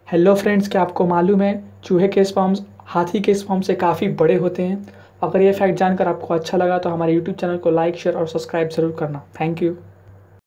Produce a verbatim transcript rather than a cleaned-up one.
Hello friends, क्या आपको मालूम है चूहे के स्पर्म्स हाथी के स्पर्म से काफ़ी बड़े होते हैं। अगर ये फैक्ट जानकर आपको अच्छा लगा तो हमारे यूट्यूब चैनल को लाइक, शेयर और सब्सक्राइब ज़रूर करना। Thank you.